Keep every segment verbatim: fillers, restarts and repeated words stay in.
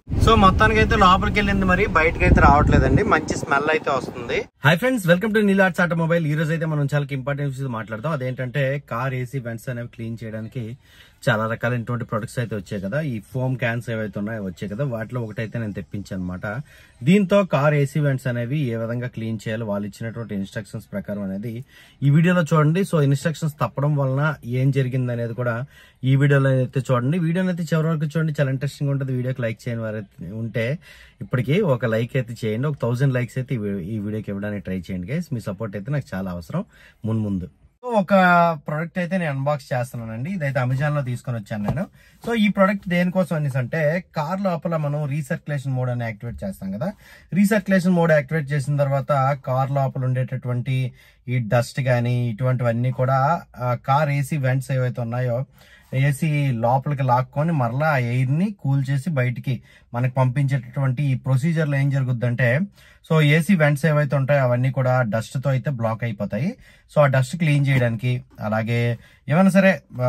So మొత్తానికి అయితే లోపలికి వెళ్ళింది, మరి బయటకి అయితే రావట్లేదండి. మంచి స్మెల్ అయితే వస్తుంది. Hi friends, welcome to Neelu arts automobile. ఈ రోజు అయితే మనం చాలా ఇంపార్టెంట్ విషయం మాట్లాడదాం. అదేంటంటే కార్ ఏసీ వెంట్స్ అనేవి క్లీన్ చేయడానికి చాలా రకాలైనటువంటి ప్రొడక్ట్స్ అయితే వచ్చాయి కదా. ఈ ఫోమ్ క్యాన్స్ ఏవైతే ఉన్నాయో వచ్చాయి కదా, వాటిలో ఒకటైతే నేను తెప్పించాను అనమాట. దీంతో కార్ ఏసీ వెంట్స్ అనేవి ఏ విధంగా క్లీన్ చేయాలో వాళ్ళు ఇచ్చినటువంటి ఇన్స్ట్రక్షన్స్ ప్రకారం అనేది ఈ వీడియోలో చూడండి. సో ఇన్స్ట్రక్షన్స్ తప్పడం వలన ఏం జరిగింది అనేది కూడా ఈ వీడియోలో అయితే చూడండి. వీడియోని అయితే చివరి వరకు చూడండి, చాలా ఇంట్రెస్టింగ్ ఉంటుంది. వీడియోకి లైక్ చేయని వారు ఉంటే ఇప్పటికీ ఒక లైక్ అయితే చేయండి. ఒక థౌసండ్ లైక్స్ అయితే ఈ వీడియోకి ఇవ్వడానికి ట్రై చేయండి గైస్. మీ సపోర్ట్ అయితే నాకు చాలా అవసరం మున్ ముందు. ఒక ప్రోడక్ట్ అయితే నేను అన్బాక్స్ చేస్తున్నానండి. ఇదైతే అమెజాన్ లో తీసుకొని వచ్చాను నేను. సో ఈ ప్రోడక్ట్ దేనికోసం అనేసి అంటే, కార్ లోపల మనం రీసర్క్యులేషన్ మోడ్ అని యాక్టివేట్ చేస్తాం కదా. రీసర్క్యులేషన్ మోడ్ యాక్టివేట్ చేసిన తర్వాత కార్ లోపల ఉండేటటువంటి ఈ డస్ట్ గానీ ఇటువంటివన్నీ కూడా కార్ ఏసీ వెంట్స్ ఏవైతే ఉన్నాయో ఏసీ లోపలికి లాక్కొని మరలా ఆ ఎయిర్ ని కూల్ చేసి బయటికి మనకి పంపించేటటువంటి ఈ ప్రొసీజర్ లో ఏం జరుగుద్దంటే, సో ఏసీ వెంట్స్ ఏవైతే ఉంటాయో అవన్నీ కూడా డస్ట్ తో అయితే బ్లాక్ అయిపోతాయి. సో ఆ డస్ట్ క్లీన్ చేయడానికి, అలాగే ఏమైనా సరే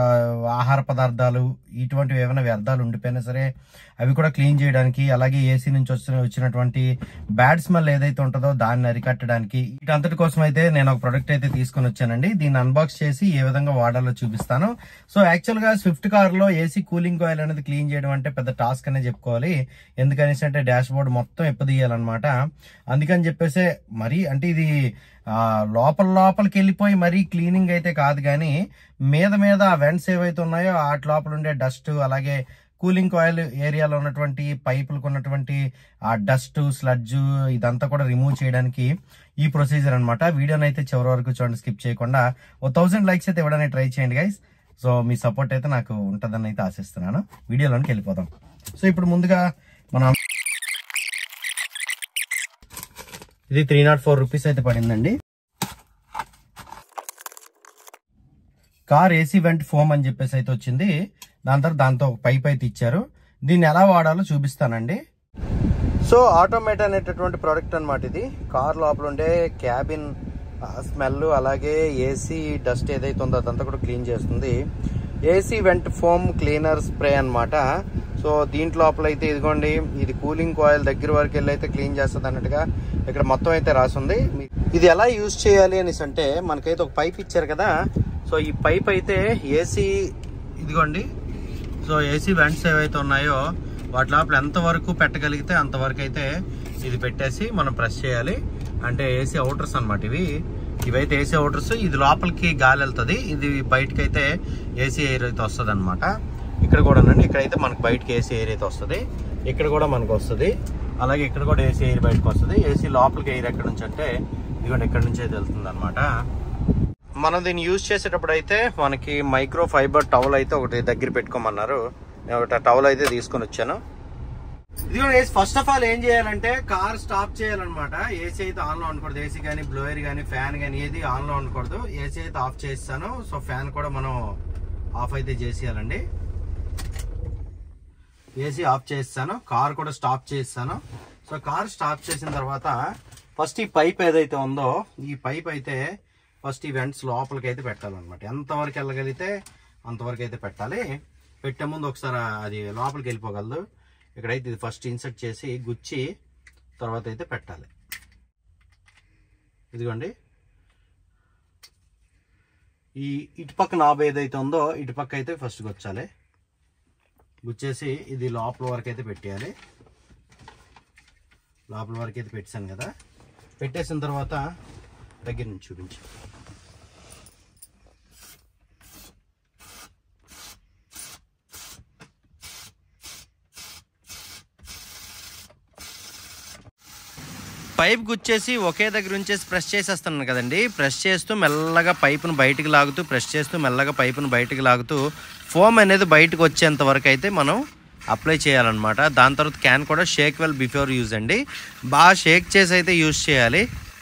ఆహార పదార్థాలు ఇటువంటివి ఏమైనా వ్యర్థాలు ఉండిపోయినా సరే అవి కూడా క్లీన్ చేయడానికి, అలాగే ఏసీ నుంచి వచ్చిన వచ్చినటువంటి బ్యాడ్ స్మెల్ ఏదైతే ఉంటుందో దాన్ని అరికట్టడానికి, వీటంతటి కోసం అయితే నేను ఒక ప్రొడక్ట్ అయితే తీసుకొని వచ్చానండి. దీన్ని అన్బాక్స్ చేసి ఏ విధంగా వాడాలో చూపిస్తాను. సో యాక్చువల్ గా స్విఫ్ట్ కార్ లో ఏసీ కూలింగ్ కాయిల్ అనేది క్లీన్ చేయడం అంటే పెద్ద టాస్క్ అనే చెప్పుకోవాలి. ఎందుకనేసి అంటే డాష్ బోర్డ్ మొత్తం ఎప్పదీయాలన్నమాట. అందుకని చెప్పేసి మరి అంటే ఇది ఆ లోపల లోపలికి వెళ్ళిపోయి మరీ క్లీనింగ్ అయితే కాదు, కానీ మీద మీద ఆ వెంట్స్ ఏవైతే ఉన్నాయో వాటి లోపల ఉండే డస్ట్, అలాగే కూలింగ్ కాయిల్ ఏరియాలో ఉన్నటువంటి పైపులకు ఉన్నటువంటి ఆ డస్ట్ స్లడ్జ్ ఇదంతా కూడా రిమూవ్ చేయడానికి ఈ ప్రొసీజర్ అనమాట. వీడియోని అయితే చివరి వరకు చూడండి, స్కిప్ చేయకుండా. ఓ థౌసండ్ లైక్స్ అయితే ఇవ్వడానికి ట్రై చేయండి గైస్. సో మీ సపోర్ట్ అయితే నాకు ఉంటుందని అయితే ఆశిస్తున్నాను. వీడియోలోనికి వెళ్ళిపోదాం. సో ఇప్పుడు ముందుగా మనం ఇది త్రీ నాట్ ఫోర్ రూపీస్ అయితే పడిందండి. కార్ ఏసీ వెంట్ ఫోమ్ అని చెప్పేసి అయితే వచ్చింది. దాని తర్వాత దాంతో ఒక పైప్ అయితే ఇచ్చారు. దీన్ని ఎలా వాడాలో చూపిస్తానండి. సో ఆటోమేట్ అనేటటువంటి ప్రోడక్ట్ అనమాట ఇది. కార్ లోపల ఉండే క్యాబిన్ స్మెల్, అలాగే ఏసీ డస్ట్ ఏదైతే ఉందో అదంతా కూడా క్లీన్ చేస్తుంది. AC vent foam cleaner spray అనమాట. సో దీంట్లో లోపల అయితే ఇదిగోండి, ఇది కూలింగ్ కాయిల్ దగ్గర వరకు వెళ్ళి అయితే క్లీన్ చేస్తుంది అన్నట్టుగా ఇక్కడ మొత్తం అయితే రాసింది. ఇది ఎలా యూజ్ చేయాలి అనేసి అంటే, మనకైతే ఒక పైప్ ఇచ్చారు కదా. సో ఈ పైప్ అయితే ఏసీ ఇదిగోండి, సో ఏసీ వెంట్స్ ఏవైతే ఉన్నాయో వాటి లోపల ఎంతవరకు పెట్టగలిగితే అంతవరకు అయితే ఇది పెట్టేసి మనం ప్రెస్ చేయాలి. అంటే ఏసీ అవుటర్స్ అనమాట ఇవి. ఇవైతే ఏసీ అవుటర్స్. ఇది లోపలికి గాలి వెళ్తుంది, ఇది బయటకి అయితే ఏసీ ఎయిర్ అయితే వస్తుంది అనమాట. ఇక్కడ కూడా అండి, ఇక్కడైతే మనకు బయటకి ఏసీ ఎయిర్ అయితే వస్తుంది, ఇక్కడ కూడా మనకు వస్తుంది, అలాగే ఇక్కడ కూడా ఏసీ ఎయిర్ బయటకు వస్తుంది. ఏసీ లోపలికి ఎయిర్ ఎక్కడ నుంచి అంటే ఇదిగోండి ఇక్కడ నుంచి అయితే వెళ్తుంది అనమాట. మనం దీన్ని యూజ్ చేసేటప్పుడు అయితే మనకి మైక్రో ఫైబర్ టవల్ అయితే ఒకటి దగ్గర పెట్టుకోమన్నారు. నేను ఒకటి టవల్ అయితే తీసుకొని వచ్చాను. ఇదిగోండి, ఫస్ట్ ఆఫ్ ఆల్ ఏం చేయాలంటే కార్ స్టాప్ చేయాలన్నమాట. ఏసీ అయితే ఆన్ లో ఉండకూడదు. ఏసీ కానీ బ్లోయర్ కానీ ఫ్యాన్ కానీ ఏది ఆన్ లో ఉండకూడదు. ఏసీ అయితే ఆఫ్ చేస్తాను. సో ఫ్యాన్ కూడా మనం ఆఫ్ అయితే చేసేయాలండి. ఏసీ ఆఫ్ చేస్తాను, కార్ కూడా స్టాప్ చేస్తాను. సో కార్ స్టాప్ చేసిన తర్వాత ఫస్ట్ ఈ పైప్ ఏదైతే ఉందో ఈ పైప్ అయితే ఫస్ట్ ఈ వెంట్స్ లోపలికి అయితే పెట్టాలన్నమాట. ఎంతవరకు వెళ్ళగలిగితే అంతవరకు అయితే పెట్టాలి. పెట్టే ముందు ఒకసారి అది లోపలికి వెళ్ళిపోగలదు. ఇక్కడైతే ఇది ఫస్ట్ ఇన్సర్ట్ చేసి గుచ్చి తర్వాత అయితే పెట్టాలి. ఇదిగోండి, ఈ ఇటుపక్క నాబ్ ఏదైతే ఉందో ఇటుపక్క అయితే ఫస్ట్ గుచ్చాలి. గుచ్చేసి ఇది లోపల వరకు అయితే పెట్టేయాలి. లోపల వరకు అయితే పెట్టాను కదా. పెట్టేసిన తర్వాత దగ్గర నుంచి చూపించి పైప్ గుచ్చేసి ఒకే దగ్గర ఉంచేసి ప్రెస్ చేసేస్తున్నాను కదండి. ప్రెస్ చేస్తూ మెల్లగా పైపును బయటికి లాగుతూ ప్రెస్ చేస్తూ మెల్లగా పైపును బయటికి లాగుతూ ఫోమ్ అనేది బయటకు వచ్చేంత వరకు అయితే మనం అప్లై చేయాలన్నమాట. దాని తర్వాత క్యాన్ కూడా షేక్ వెల్ బిఫోర్ యూజ్ అండి. బాగా షేక్ చేసి అయితే యూజ్ చేయాలి.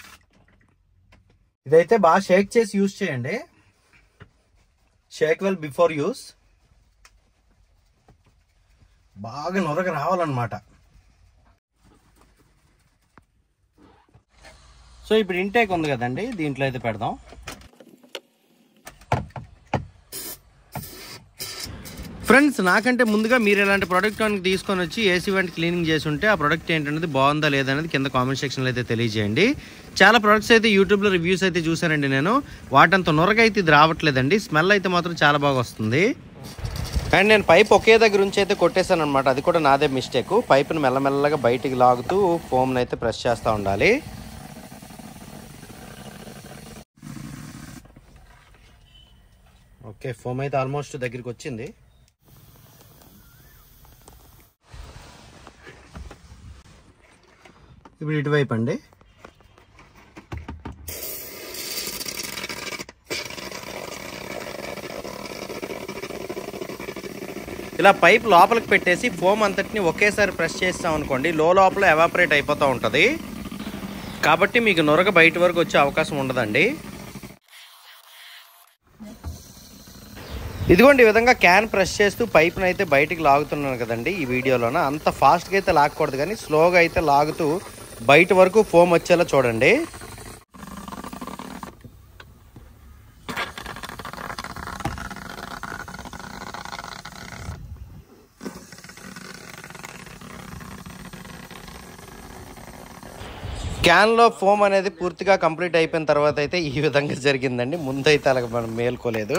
ఇదైతే బాగా షేక్ చేసి యూజ్ చేయండి. Shake well before use. బాగా నొరగ రావాలన్నమాట. సో ఇప్పుడు ఇంటేక్ ఉంది కదండి, దీంట్లో అయితే పెడదాం. ఫ్రెండ్స్ నాకంటే ముందుగా మీరు ఇలాంటి ప్రోడక్ట్ కనుక తీసుకొని వచ్చి ఏసీ వెంట్ క్లీనింగ్ చేసి ఉంటే ఆ ప్రోడక్ట్ ఏంటనేది బాగుందా లేదనేది కింద కామెంట్ సెక్షన్లో అయితే తెలియజేయండి. చాలా ప్రొడక్ట్స్ అయితే యూట్యూబ్లో రివ్యూస్ అయితే చూసానండి నేను. వాటంత నొరగ అయితే ఇది రావట్లేదండి. స్మెల్ అయితే మాత్రం చాలా బాగా వస్తుంది. అండ్ నేను పైప్ ఒకే దగ్గర నుంచి అయితే కొట్టేశాను అనమాట. అది కూడా నాదే మిస్టేక్. పైప్ని మెల్లమెల్లగా బయటికి లాగుతూ ఫోమ్ని అయితే ప్రెస్ చేస్తూ ఉండాలి. ఓకే, ఫోమ్ అయితే ఆల్మోస్ట్ దగ్గరికి వచ్చింది. ఇప్పుడు ఇటువైపు అండి. ఇలా పైప్ లోపలికి పెట్టేసి ఫోమ్ అంతటిని ఒకేసారి ప్రెస్ చేస్తాం అనుకోండి, లో లోపల ఎవాపరేట్ అయిపోతూ ఉంటుంది. కాబట్టి మీకు నొరగ బయట వరకు వచ్చే అవకాశం ఉండదండి. ఇదిగోండి ఈ విధంగా క్యాన్ ప్రెస్ చేస్తూ పైప్ని అయితే బయటికి లాగుతున్నాను కదండి ఈ వీడియోలోన. అంత ఫాస్ట్గా అయితే లాగకూడదు, కానీ స్లోగా అయితే లాగుతూ బయట వరకు ఫోమ్ వచ్చేలా చూడండి. క్యాన్లో ఫోమ్ అనేది పూర్తిగా కంప్లీట్ అయిపోయిన తర్వాత అయితే ఈ విధంగా జరిగిందండి. ముందైతే అలాగ మనం మేల్కోలేదు.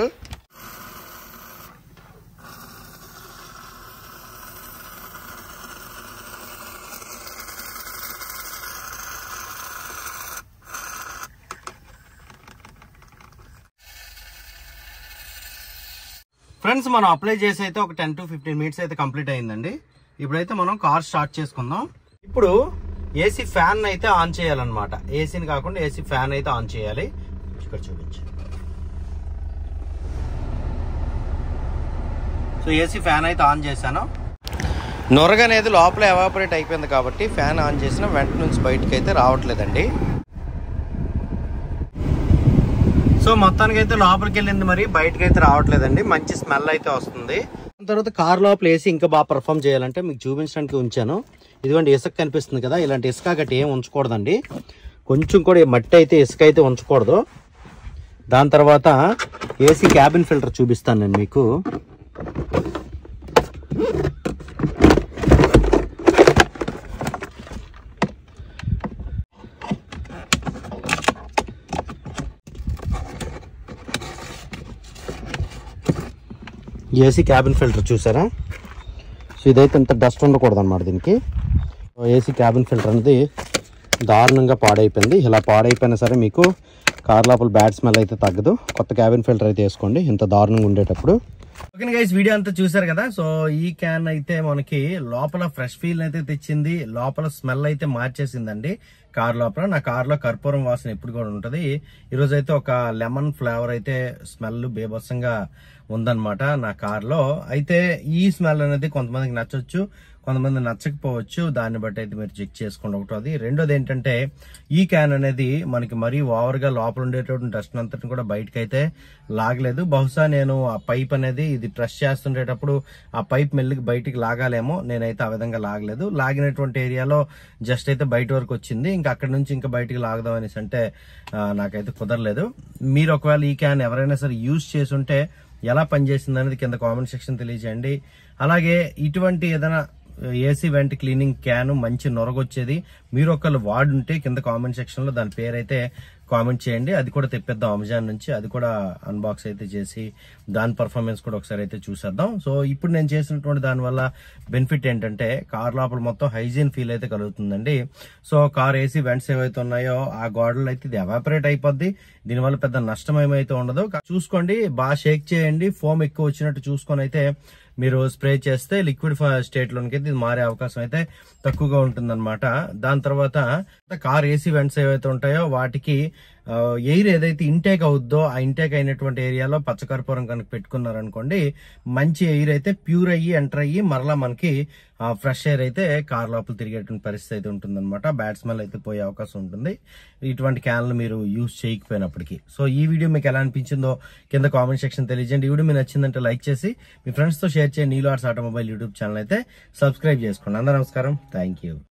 ఫ్రెండ్స్ మనం అప్లై చేసి అయితే ఒక టెన్ టు ఫిఫ్టీన్ మినిట్స్ అయితే కంప్లీట్ అయిందండి. ఇప్పుడైతే మనం కార్ స్టార్ట్ చేసుకుందాం. ఇప్పుడు ఏసీ ఫ్యాన్ అయితే ఆన్ చేయాలన్నమాట. ఏసీని కాకుండా ఏసీ ఫ్యాన్ అయితే ఆన్ చేయాలి. ఇక్కడ చూపించు. సో ఏసీ ఫ్యాన్ అయితే ఆన్ చేశాను. నొరగ అనేది లోపల ఎవాపరేట్ అయిపోయింది కాబట్టి ఫ్యాన్ ఆన్ చేసిన వెంట నుంచి బయటకు అయితే రావట్లేదండి. సో మొత్తానికి అయితే లోపలికి వెళ్ళింది, మరి బయటకు అయితే రావట్లేదండి. మంచి స్మెల్ అయితే వస్తుంది. తర్వాత కార్ లోపల వేసి ఇంకా బాగా పర్ఫామ్ చేయాలంటే మీకు చూపించడానికి ఉంచాను. ఇదిగోండి ఇసుక కనిపిస్తుంది కదా, ఇలాంటి ఇసుక గట్టి ఏం ఉంచకూడదండి. కొంచెం కూడా మట్టి అయితే ఇసుక అయితే ఉంచకూడదు. దాని తర్వాత ఏసీ క్యాబిన్ ఫిల్టర్ చూపిస్తాను నేను మీకు. ఏసీ క్యాబిన్ ఫిల్టర్ చూసారా? సో ఇదైతే ఇంత డస్ట్ ఉండకూడదు అనమాట దీనికి. ఏసీ క్యాబిన్ ఫిల్టర్ అనేది దారుణంగా పాడైపోయింది. ఇలా పాడైపోయినా సరే మీకు కార్ లోపల బ్యాడ్ స్మెల్ అయితే తగ్గదు. కొత్త క్యాబిన్ ఫిల్టర్ అయితే వేసుకోండి ఇంత దారుణంగా ఉండేటప్పుడు. ఓకే గైస్, వీడియో అంతా చూసారు కదా. సో ఈ క్యాన్ అయితే మనకి లోపల ఫ్రెష్ ఫీల్ అయితే తెచ్చింది, లోపల స్మెల్ అయితే మార్చేసిందండి. కార్ లోపల నా కార్ లో కర్పూరం వాసన ఎప్పుడు కూడా ఉంటది. ఈరోజు అయితే ఒక లెమన్ ఫ్లేవర్ అయితే స్మెల్ బేబస్సంగా ఉందన్నమాట నా కార్ లో. అయితే ఈ స్మెల్ అనేది కొంతమందికి నచ్చొచ్చు, కొంతమంది నచ్చకపోవచ్చు. దాన్ని బట్టి అయితే మీరు చెక్ చేసుకోండి. ఒకటోది. రెండోది ఏంటంటే ఈ క్యాన్ అనేది మనకి మరీ ఓవర్ గా లోపల ఉండేటువంటి డస్ట్ అంతటిని కూడా బయటకు అయితే లాగలేదు. బహుశా నేను ఆ పైప్ అనేది ఇది ప్రెస్ చేస్తుండేటప్పుడు ఆ పైప్ మెల్లికి బయటికి లాగాలేమో, నేనైతే ఆ విధంగా లాగలేదు. లాగినటువంటి ఏరియాలో జస్ట్ అయితే బయట వరకు వచ్చింది. ఇంకా అక్కడి నుంచి ఇంకా బయటికి లాగదాం అనేసి అంటే నాకైతే కుదరలేదు. మీరు ఒకవేళ ఈ క్యాన్ ఎవరైనా సరే యూజ్ చేసి ఉంటే ఎలా పనిచేసింది అనేది కింద కామెంట్ సెక్షన్ తెలియజేయండి. అలాగే ఇటువంటి ఏదైనా ఏసీ వెంట్ క్లీనింగ్ క్యాన్ మంచి నొరగొచ్చేది మీరు ఒకళ్ళు వాడుంటే కింద కామెంట్ సెక్షన్ లో దాని పేరైతే కామెంట్ చేయండి. అది కూడా తెప్పిద్దాం అమెజాన్ నుంచి. అది కూడా అన్బాక్స్ అయితే చేసి దాని పర్ఫార్మెన్స్ కూడా ఒకసారి అయితే చూసేద్దాం. సో ఇప్పుడు నేను చేసినటువంటి దాని వల్ల బెనిఫిట్ ఏంటంటే కార్ లోపల మొత్తం హైజీన్ ఫీల్ అయితే కలుగుతుందండి. సో కార్ ఏసీ వెంట్స్ ఏవైతే ఉన్నాయో ఆ గోడలు అయితే ఇది ఎవాపరేట్ అయిపోద్ది. దీనివల్ల పెద్ద నష్టం ఏమైతే ఉండదు. చూసుకోండి, బాగా షేక్ చేయండి. ఫోమ్ ఎక్కువ వచ్చినట్టు చూసుకొని అయితే మీరు స్ప్రే చేస్తే లిక్విడ్ స్టేట్ లోనికి ఇది మారే అవకాశం అయితే తక్కువగా ఉంటుందన్నమాట. దాని తర్వాత కార్ ఏసీ వెంట్స్ ఏవైతే ఉంటాయో వాటికి ఎయిర్ ఏదైతే ఇంటేక్ అవుద్దో ఆ ఇంటేక్ అయినటువంటి ఏరియాలో పచ్చకర్పూరం కనుక పెట్టుకున్నారనుకోండి, మంచి ఎయిర్ అయితే ప్యూర్ అయ్యి ఎంటర్ అయ్యి మరలా మనకి ఫ్రెష్ ఎయిర్ అయితే కార్ లోపల తిరిగేటువంటి పరిస్థితి అయితే ఉంటుందన్నమాట. బ్యాడ్ స్మెల్ అయితే పోయే అవకాశం ఉంటుంది ఇటువంటి క్యాన్లు మీరు యూజ్ చేయకపోయినప్పటికీ. సో ఈ వీడియో మీకు ఎలా అనిపించిందో కింద కామెంట్ సెక్షన్ తెలియజేయండి. ఈ వీడియో మీకు నచ్చిందంటే లైక్ చేసి మీ ఫ్రెండ్స్ తో షేర్ చేయండి. Neelu arts automobile YouTube channel అయితే సబ్స్క్రైబ్ చేసుకోండి. అందరూ నమస్కారం, థ్యాంక్ యూ.